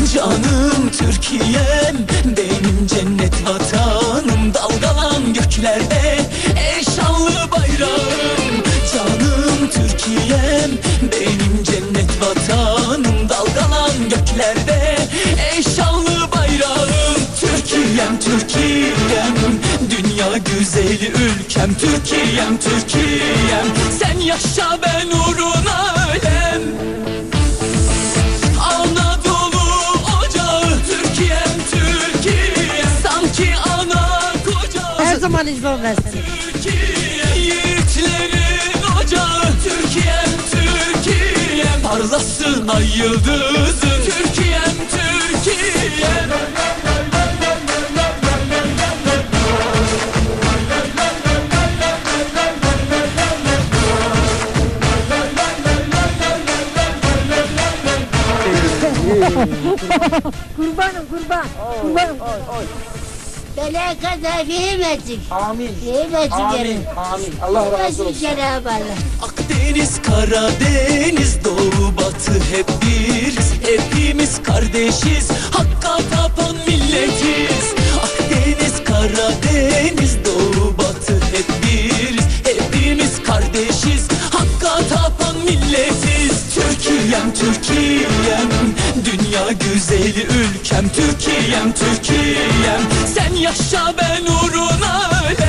Canım Türkiye'm, benim cennet vatanım, dalgalan göklerde ey şanlı bayrağım. Canım Türkiye'm, benim cennet vatanım, dalgalan göklerde ey şanlı bayrağım. Türkiye'm, Türkiye'm, dünya güzeli ülkem. Türkiye'm, Türkiye'm, sen yaşa ben uğruna ölem. Anadolu ocağı, Türkiye'm, Türkiye'm, sanki ana kocağı. Her zaman izliyorum ben seni. Türkiye, yiğitlerin ocağı, Türkiye'm, Türkiye'm, parlasın ay yıldızın. Türkiye'm, Türkiye'm. Kurbanım kurban. Kurbanım. Bela kaza fehmetik. Amin. Fehmetik Amin. Amin. Allah razı olsun. Cenab-ı Allah. Akdeniz, Karadeniz, Doğu, Batı hep biriz. Hepimiz kardeşiz, Hakka tapan milletiz. Akdeniz, Karadeniz, Doğu, Batı hep biriz. Hepimiz kardeşiz, Hakka tapan milletiz. Türkiye'm, Türkiye'm, dünya güzeli ülkem. Türkiye'm, Türkiye'm, sen yaşa ben uğruna ölem.